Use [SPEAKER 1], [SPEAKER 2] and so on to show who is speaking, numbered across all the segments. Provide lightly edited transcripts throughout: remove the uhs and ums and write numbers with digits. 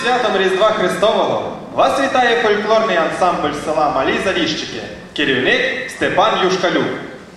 [SPEAKER 1] святом Різдва Христового вас вітає фольклорний ансамбль села Малі Заліщики, керівник Степан Юшкалюк.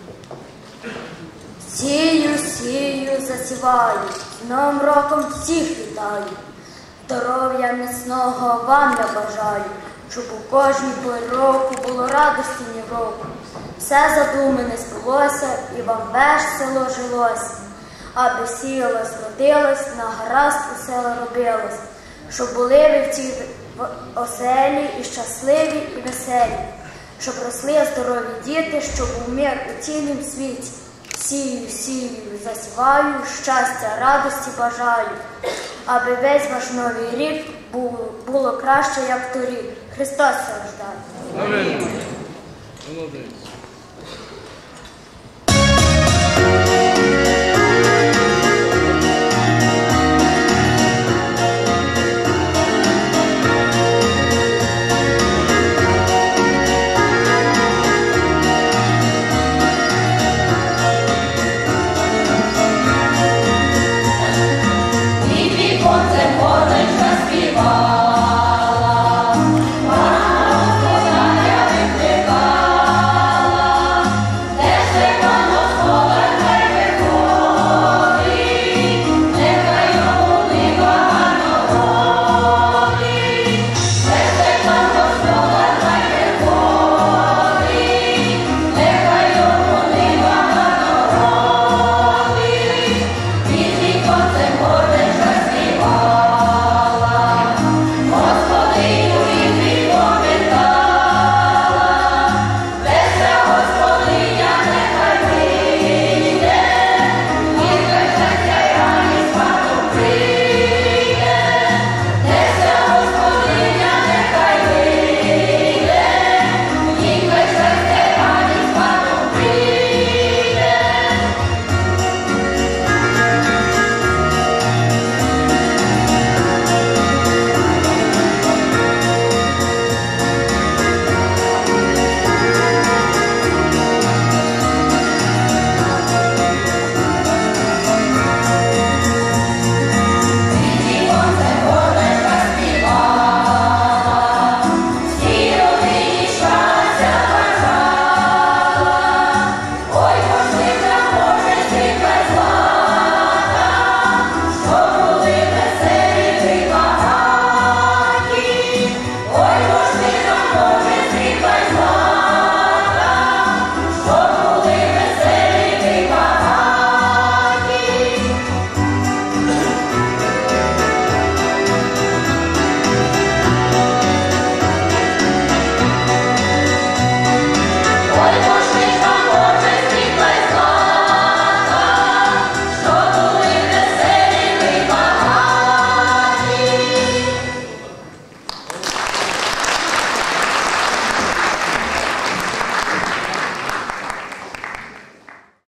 [SPEAKER 2] Сію, сію, засіваю, з Новим роком всіх вітаю. Здоров'я міцного вам я бажаю, щоб у кожній порі року було радості ні в року. Все задумане збулося і вам весело жилося, аби сіялось, родилось, на гаразд усе робилось, щоб були ви в цій оселі і щасливі, і веселі, щоб росли здорові діти, щоб був мир у цілім світі. Сію, сію, засіваю, щастя, радості бажаю, аби весь ваш новий рік було краще, як торік. Христос рождає.
[SPEAKER 3] Амінь. Молодець.